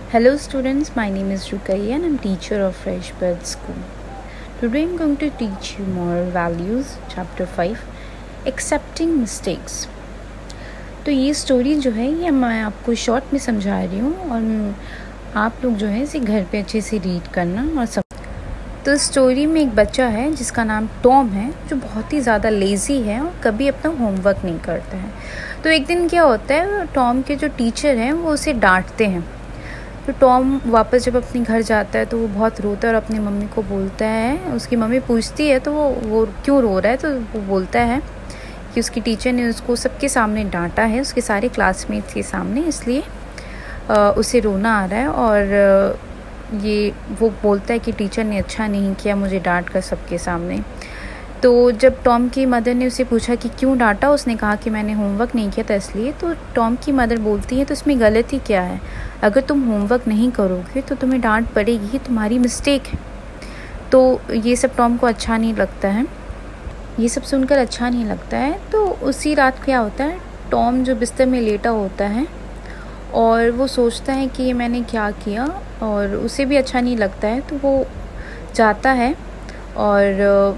Hello students, my name is Rukaiya and I'm teacher of Fresh Bird School. Today I'm going to teach you moral values, chapter 5, accepting mistakes. तो ये story जो है ये मैं आपको short में समझा रही हूँ और आप लोग जो है इसे घर पे अच्छे से रीड करना और सब। तो स्टोरी में एक बच्चा है जिसका नाम टॉम है, जो बहुत ही ज़्यादा लेज़ी है और कभी अपना होमवर्क नहीं करता है। तो एक दिन क्या होता है, टॉम के जो टीचर हैं वो उसे डांटते हैं। तो टॉम वापस जब अपने घर जाता है तो वो बहुत रोता है और अपनी मम्मी को बोलता है। उसकी मम्मी पूछती है तो वो क्यों रो रहा है, तो वो बोलता है कि उसकी टीचर ने उसको सबके सामने डांटा है, उसके सारे क्लासमेट्स के सामने, इसलिए उसे रोना आ रहा है। और ये वो बोलता है कि टीचर ने अच्छा नहीं किया मुझे डांट कर सबके सामने। तो जब टॉम की मदर ने उसे पूछा कि क्यों डांटा, उसने कहा कि मैंने होमवर्क नहीं किया था इसलिए। तो टॉम की मदर बोलती है तो इसमें गलती क्या है, अगर तुम होमवर्क नहीं करोगे तो तुम्हें डांट पड़ेगी, तुम्हारी मिस्टेक है। तो ये सब टॉम को अच्छा नहीं लगता है, ये सब सुनकर अच्छा नहीं लगता है। तो उसी रात क्या होता है, टॉम जो बिस्तर में लेटा होता है और वो सोचता है कि ये मैंने क्या किया, और उसे भी अच्छा नहीं लगता है। तो वो जाता है और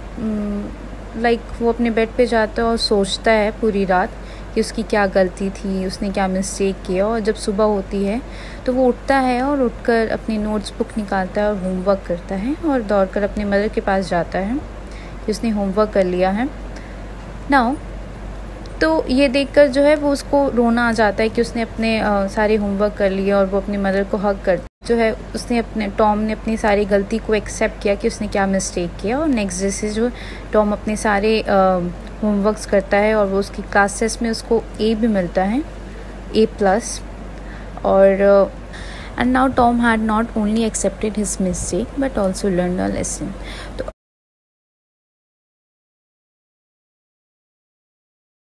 वो अपने बेड पे जाता है और सोचता है पूरी रात कि उसकी क्या गलती थी, उसने क्या मिस्टेक किया। और जब सुबह होती है तो वो उठता है और उठकर अपनी नोट्स बुक निकालता है और होमवर्क करता है और दौड़कर अपने मदर के पास जाता है कि उसने होमवर्क कर लिया है नाउ। तो ये देखकर जो है वो उसको रोना आ जाता है कि उसने अपने सारे होमवर्क कर लिए, और वो अपनी मदर को हग कर जो है उसने टॉम ने अपनी सारी गलती को एक्सेप्ट किया कि उसने क्या मिस्टेक किया। और नेक्स्ट डे से जो टॉम अपने सारे होमवर्क्स करता है और वो उसकी क्लास टेस्ट में उसको ए भी मिलता है, A+। और and now Tom had not only accepted his mistake but also learn a lesson. तो